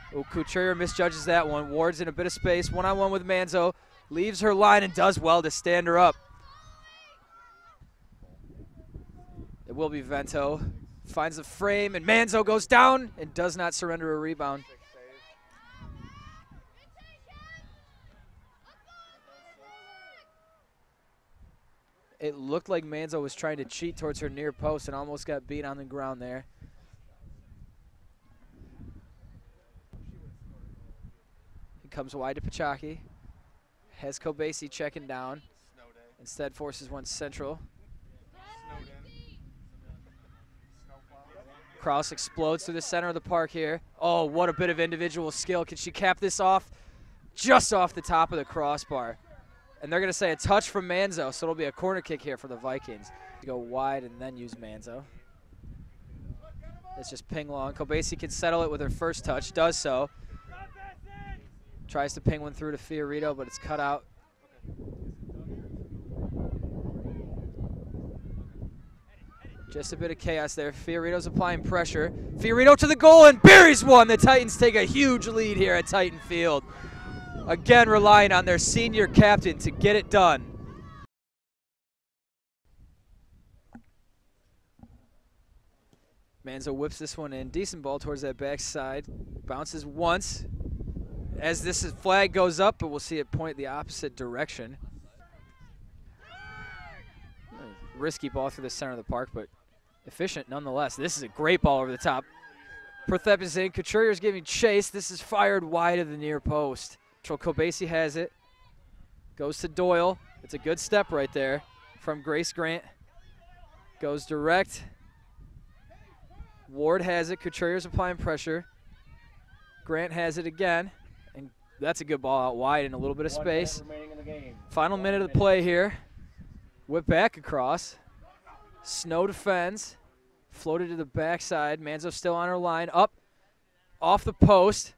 Oh, Couturier misjudges that one. Ward's in a bit of space. One-on-one with Manzo. Leaves her line and does well to stand her up. It will be Vento. Finds the frame, and Manzo goes down and does not surrender a rebound. It looked like Manzo was trying to cheat towards her near post and almost got beat on the ground there. He comes wide to Pachaki. Has Kobasi checking down. Instead forces one central. Cross explodes through the center of the park here. Oh, what a bit of individual skill. Can she cap this off? Just off the top of the crossbar. And they're going to say a touch from Manzo, so it'll be a corner kick here for the Vikings. To go wide and then use Manzo. It's just ping long. Kobasi can settle it with her first touch, does so. Tries to ping one through to Fiorito, but it's cut out. Just a bit of chaos there. Fiorito's applying pressure. Fiorito to the goal and buries one. The Titans take a huge lead here at Titan Field. Again, relying on their senior captain to get it done. Manzo whips this one in. Decent ball towards that backside. Bounces once. As this flag goes up, but we'll see it point the opposite direction. Risky ball through the center of the park, but efficient nonetheless. This is a great ball over the top. Perthep is in. Couturier's giving chase. This is fired wide of the near post. Kobasi has it. Goes to Doyle. It's a good step right there from Grace Grant. Goes direct. Ward has it. Couturier's applying pressure. Grant has it again. And that's a good ball out wide in a little bit of space. Final minute of the play here. Whip back across. Snow defends. Floated to the backside. Manzo still on her line. Up. Off the post.